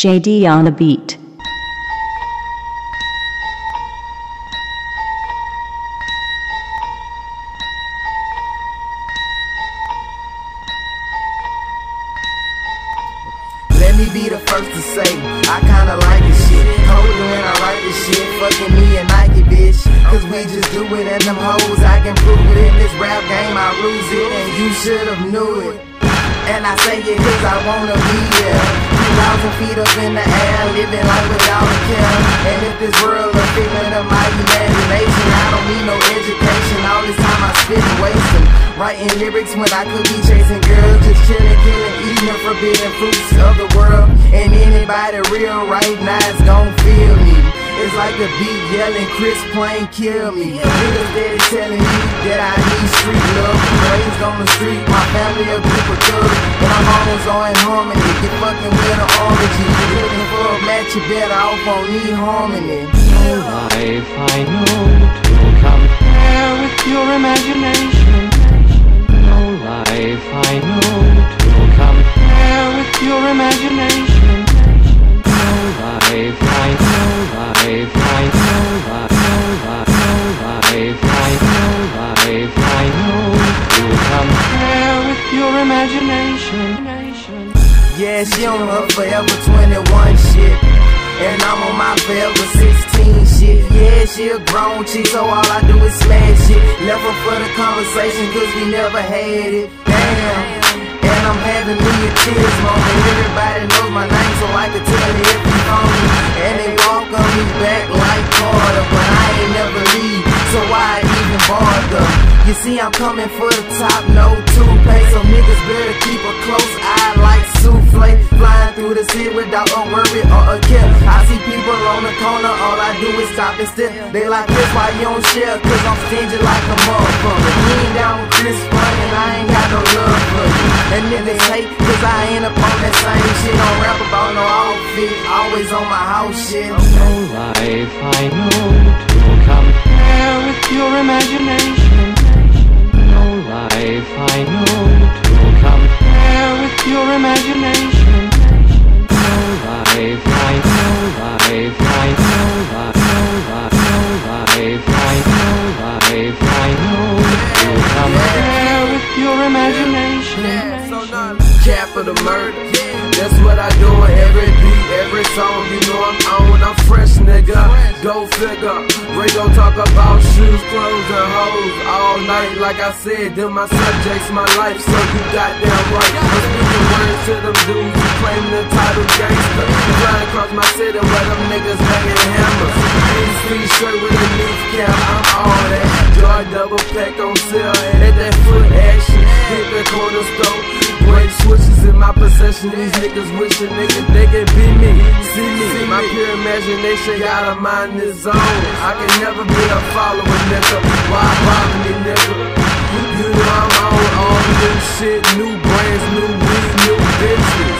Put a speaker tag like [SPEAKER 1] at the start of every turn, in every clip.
[SPEAKER 1] JD on the beat.
[SPEAKER 2] Let me be the first to say, I kinda like this shit. Colder when I write this shit, fucking me and Nike, bitch. Cause we just do it and them hoes, I can prove it. In this rap game, I lose it, and you should've knew it. And I say it cause I wanna be there. 2,000 feet up in the air, living life without a care. And if this world a figment of my imagination, I don't need no education. All this time I spit and wasting, writing lyrics when I could be chasing girls, just chilling, killing, eating the forbidden fruits of the world. And anybody real right now is gon' feel me. It's like the beat yelling, Chris Plain, kill me. Niggas steady telling me that I need street love. Raised on the street, my family a group of thugs, but I'm almost on in harmony. Get fucking with an orange. You looking for a match, you better off on me harmony.
[SPEAKER 3] No life I know to compare with your imagination. No life I know to compare with your imagination. No life I know, life I know, life I know, life I know to compare with your imagination.
[SPEAKER 2] Yeah, she on her forever 21 shit, and I'm on my forever 16 shit. Yeah, she a grown chick, so all I do is smash it. Left her for the conversation cause we never had it. Damn. And I'm having me a tears moment. Everybody knows my name, so I can tell it if you phone me. And they walk on me back like Carter, but I ain't never leave, so why even bother? You see I'm coming for the top, no toothpaste, so niggas better keep a close eye like souffle. Flying through the city without a worry or a care. I see people on the corner, all I do is stop and stare. They like, Chris, why you don't share? Cause I'm stingy like a motherfucker. You ain't down with Chris Fun, and I ain't got no love for you. And niggas hate cause I ain't up on that same shit. Don't rap about no outfit, always on my house shit.
[SPEAKER 3] No life I know to compare with your imagination. No life I know to compare with your imagination. No life I know, life I know, life I know, life I know to compare with your imagination.
[SPEAKER 4] Capital murder, that's what I do on every beat, every song. You know I'm on, I'm fresh, nigga. Go figure. Ray gon' talk about shoes, clothes, and hoes all night. Like I said, them my subjects, my life, so you goddamn right. I'm speaking words to them dudes who claim the title gangster. Flying across my city where them niggas banging hammers. 8 feet straight with a leaf cap, I'm all that. Joy double pack on sale, at that foot action. Hit the corner store. Break switches in my possession, these niggas wishing they can be me, see me. My pure imagination got a mind its own. I can never be a follower, nigga. Why bother me, nigga? You know I'm on all new shit, new brands, new weed, new bitches.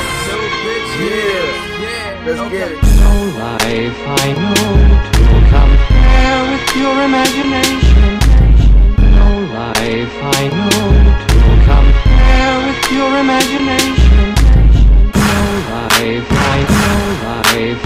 [SPEAKER 4] Yeah, let's get it.
[SPEAKER 3] No life I know to compare with your imagination. No life I know to compare with your imagination. No life I know, life